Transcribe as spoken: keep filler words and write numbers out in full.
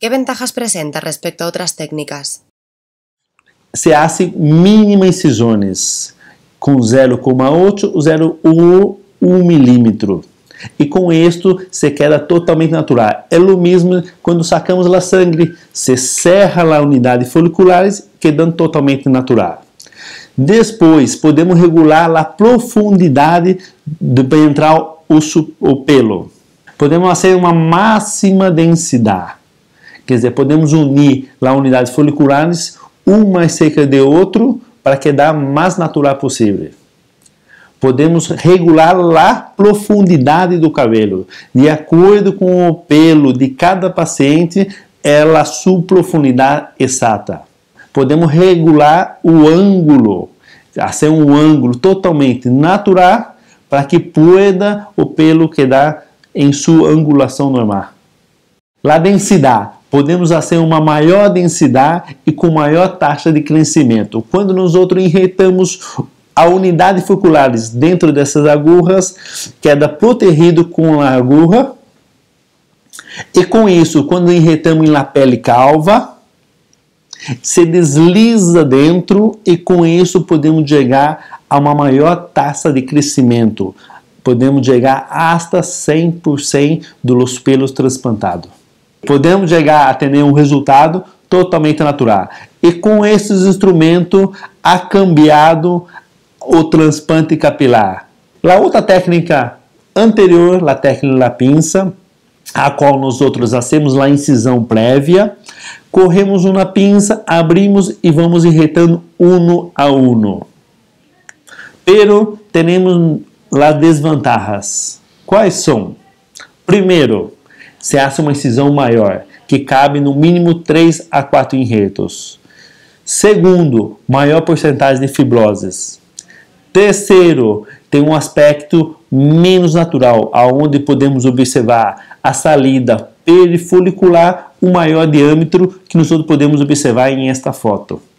¿Qué ventajas presenta respecto a otras técnicas? Se hace mínimas incisiones com zero vírgula oito, zero vírgula um milímetro. E com isto se queda totalmente natural. É o mesmo quando sacamos a sangue, se serra a unidade folicular, quedando totalmente natural. Depois, podemos regular a profundidade para entrar o, o pelo. Podemos fazer uma máxima densidade. Quer dizer, podemos unir as unidades foliculares, um mais seca de outro, para quedar mais natural possível. Podemos regular a profundidade do cabelo. De acordo com o pelo de cada paciente, é a sua profundidade exata. Podemos regular o ângulo, fazer um ângulo totalmente natural para que pueda o pelo quedar em sua angulação normal. A densidade. Podemos fazer uma maior densidade e com maior taxa de crescimento. Quando nós outros enretamos a unidade foculares dentro dessas agulhas, queda protegido com a agulha. E com isso, quando enretamos na pele calva, se desliza dentro e com isso podemos chegar a uma maior taxa de crescimento. Podemos chegar hasta cem por cento dos pelos transplantados. Podemos chegar a ter um resultado totalmente natural. E com esses instrumentos, ha cambiado o transplante capilar. A outra técnica anterior, a técnica da pinça, a qual nós outros hacemos a incisão prévia, corremos uma pinça, abrimos e vamos enretando uno a uno. Pero temos as desvantagens. Quais são? Primeiro, se hace uma incisão maior, que cabe no mínimo três a quatro enretos. Segundo, maior porcentagem de fibroses. Terceiro, tem um aspecto menos natural, aonde podemos observar a saída perifolicular, o maior diâmetro que nós podemos observar em esta foto.